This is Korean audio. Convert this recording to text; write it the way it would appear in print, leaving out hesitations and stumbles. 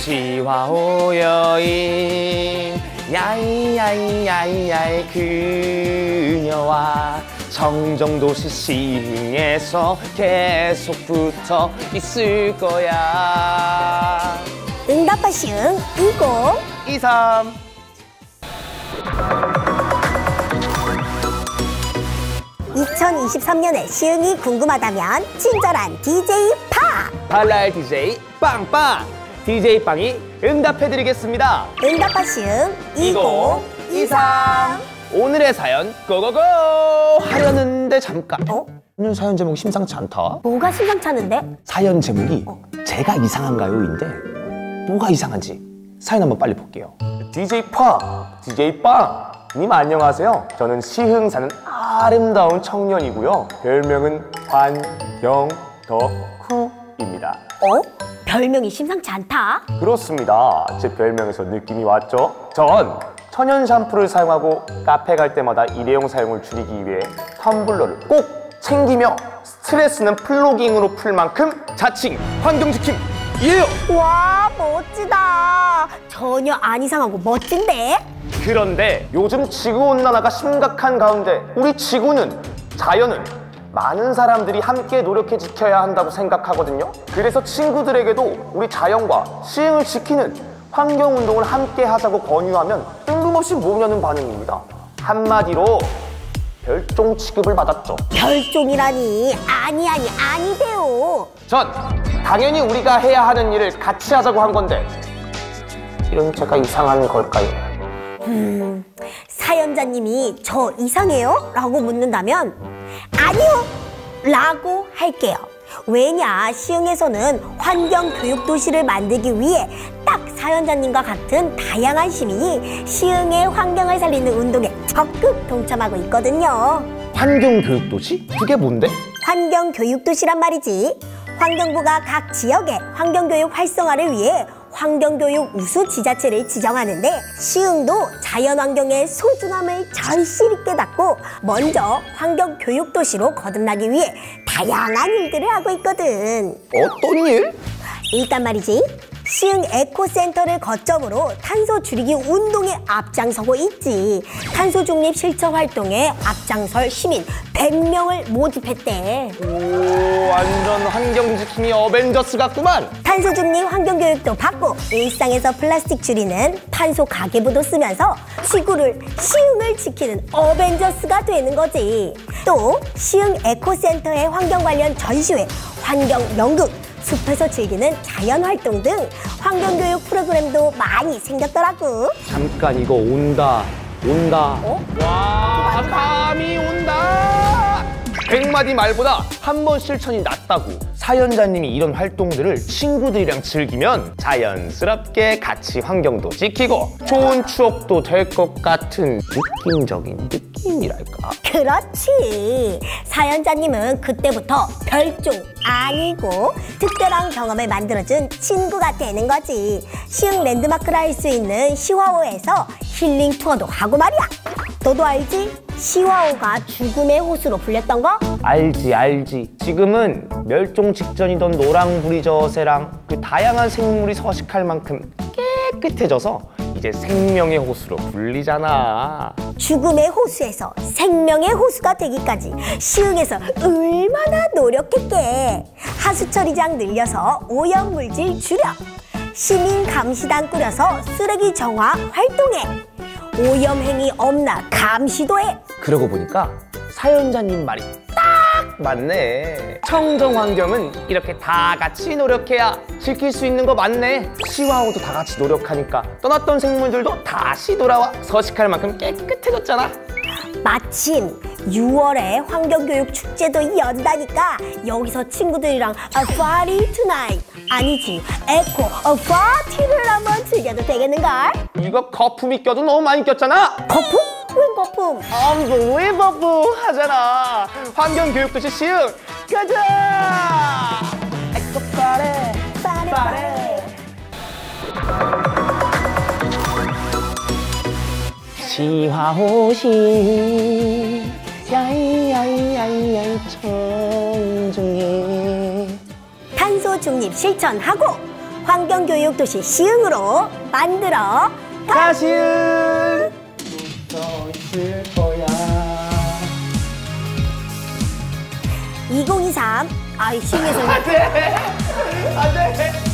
시화호 여인 야이야이야이야이 그녀와 청정도시 시흥에서 계속 붙어 있을 거야. 응답하 시흥 2023. (2023년에) 시흥이 궁금하다면 친절한 DJ 파! 발랄 DJ 빵빵! DJ 빵이 응답해드리겠습니다. 응답하 시흥 2023. 오늘의 사연 고고고! 하려는데 잠깐. 오늘 사연 제목이 심상치 않다. 뭐가 심상치 않은데? 사연 제목이 제가 이상한가요?인데 뭐가 이상한지 사연 한번 빨리 볼게요. DJ 파! DJ 빵! 님 안녕하세요. 저는 시흥 사는 아름다운 청년이고요. 별명은 환경덕후입니다. 별명이 심상치 않다? 그렇습니다. 제 별명에서 느낌이 왔죠? 전 천연 샴푸를 사용하고 카페 갈 때마다 일회용 사용을 줄이기 위해 텀블러를 꼭 챙기며 스트레스는 플로깅으로 풀 만큼 자칭 환경지킴이에요. 와, 멋지다. 전혀 안 이상하고 멋진데? 그런데 요즘 지구온난화가 심각한 가운데 우리 지구는, 자연은 많은 사람들이 함께 노력해 지켜야 한다고 생각하거든요. 그래서 친구들에게도 우리 자연과 시흥을 지키는 환경운동을 함께 하자고 권유하면 뜬금없이 모으려는 반응입니다. 한마디로 별종 취급을 받았죠. 별종이라니. 아니돼요. 전 당연히 우리가 해야 하는 일을 같이 하자고 한 건데 이런 제가 이상한 걸까요? 사연자님이 저 이상해요? 라고 묻는다면 아니요! 라고 할게요. 왜냐, 시흥에서는 환경교육도시를 만들기 위해 딱 사연자님과 같은 다양한 시민이 시흥의 환경을 살리는 운동에 적극 동참하고 있거든요. 환경교육도시? 그게 뭔데? 환경교육도시란 말이지. 환경부가 각 지역의 환경교육 활성화를 위해 환경교육 우수 지자체를 지정하는데 시흥도 자연환경의 소중함을 절실히 깨닫고 먼저 환경교육도시로 거듭나기 위해 다양한 일들을 하고 있거든. 어떤 일? 일단 말이지, 시흥 에코센터를 거점으로 탄소 줄이기 운동에 앞장서고 있지. 탄소 중립 실천 활동에 앞장설 시민 100명을 모집했대. 오, 완전 환경지킴이 어벤져스 같구만. 탄소 중립 환경교육도 받고 일상에서 플라스틱 줄이는 탄소 가계부도 쓰면서 지구를, 시흥을 지키는 어벤져스가 되는 거지. 또 시흥 에코센터의 환경 관련 전시회, 환경연극, 숲에서 즐기는 자연활동 등 환경교육 프로그램도 많이 생겼더라고. 잠깐, 이거 온다. 와, 감이 온다. 100마디 말보다 한 번 실천이 낫다고. 사연자님이 이런 활동들을 친구들이랑 즐기면 자연스럽게 같이 환경도 지키고 좋은 추억도 될 것 같은 느낌적인 느낌이랄까. 그렇지. 사연자님은 그때부터 별종 아니고 특별한 경험을 만들어준 친구가 되는 거지. 시흥 랜드마크라 할 수 있는 시화호에서 힐링 투어도 하고 말이야. 너도 알지? 시화호가 죽음의 호수로 불렸던 거? 알지. 지금은 멸종 직전이던 노랑부리 저새랑 그 다양한 생물이 서식할 만큼 깨끗해져서 이제 생명의 호수로 불리잖아. 죽음의 호수에서 생명의 호수가 되기까지 시흥에서 얼마나 노력했게. 하수 처리장 늘려서 오염물질 줄여, 시민 감시단 꾸려서 쓰레기 정화 활동해, 오염행위 없나 감시도 해. 그러고 보니까 사연자님 말이 딱 맞네. 청정환경은 이렇게 다 같이 노력해야 지킬 수 있는 거 맞네. 시화호도 다 같이 노력하니까 떠났던 생물들도 다시 돌아와 서식할 만큼 깨끗해졌잖아. 마침 6월에 환경교육 축제도 연다니까 여기서 친구들이랑 파티 투나잇, 아니지 에코 파티를 한번 즐겨도 되겠는걸? 이거 거품이 껴도 너무 많이 꼈잖아. 거품? 왜 거품? Unbelievable 하잖아. 환경교육도시 시흥 가자. 에코 파티. 시화호시 야이야이야이야이 청중이. 탄소 중립 실천하고 환경교육 도시 시흥으로 만들어 가시은 더 있을 거야. 2023 아이 시흥에서 안돼.